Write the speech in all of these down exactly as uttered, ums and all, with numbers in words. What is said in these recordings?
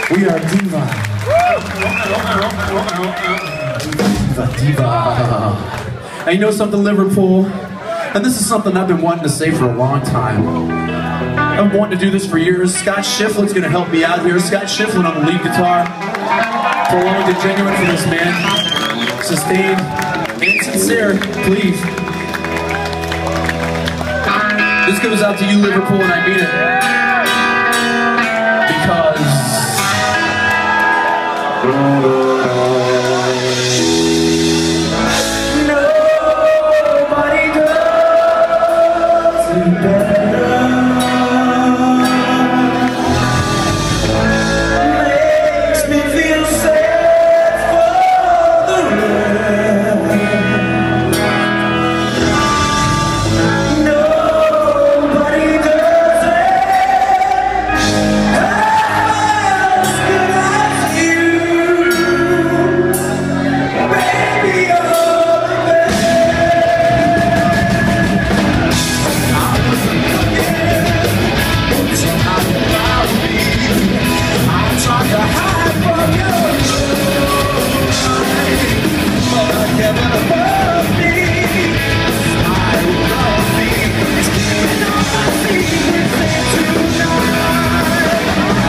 We are Diva. Diva, Diva. And you know something, Liverpool? And this is something I've been wanting to say for a long time. I've been wanting to do this for years. Scott Shiflin's going to help me out here. Scott Shiflin on the lead guitar. Prolonged and genuine for this man. Sustained and sincere, please. This goes out to you, Liverpool, and I mean it. Because nobody does it better. Makes me feel sad for the rest. Nobody does it as good as you. Baby, you're the best. I wasn't looking, somehow you found me. I tried to hide from you, but I never above me. I love me. It's keeping all my secrets in tonight.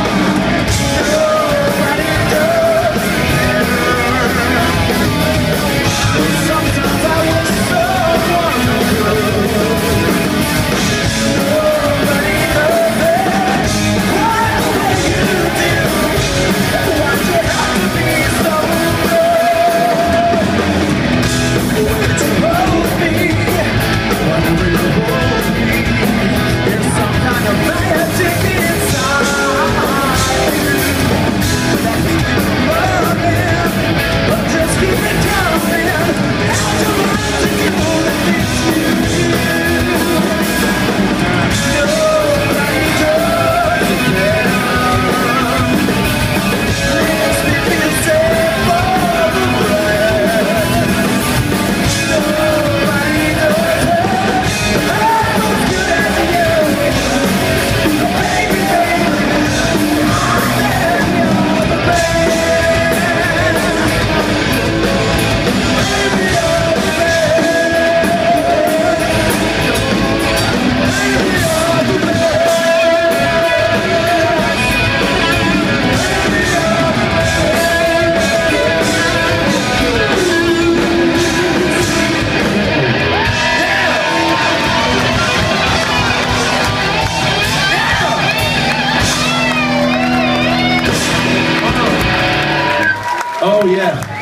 Nobody does it better. Sometimes I wish someone could. Nobody does it quite the way you do. Why'd you have to be so good? Would you hold me? Whenever you hold me, there's some kind of magic inside you that keeps me running, but just keep it coming. How'd you like to do the things you do? Nobody does it better. Makes me feel sad for the rest. Nobody does it half as good as you. Baby, baby, I said you're the best. Baby, you're the best. Baby, you're the best. Oh yeah.